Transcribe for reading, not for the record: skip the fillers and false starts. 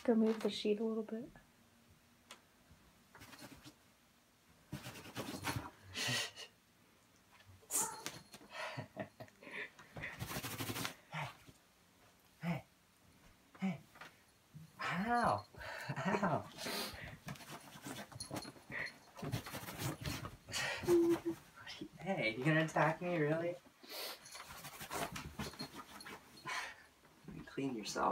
Go move the sheet a little bit. Hey. Ow. Ow. Hey, you gonna attack me, really? Clean yourself.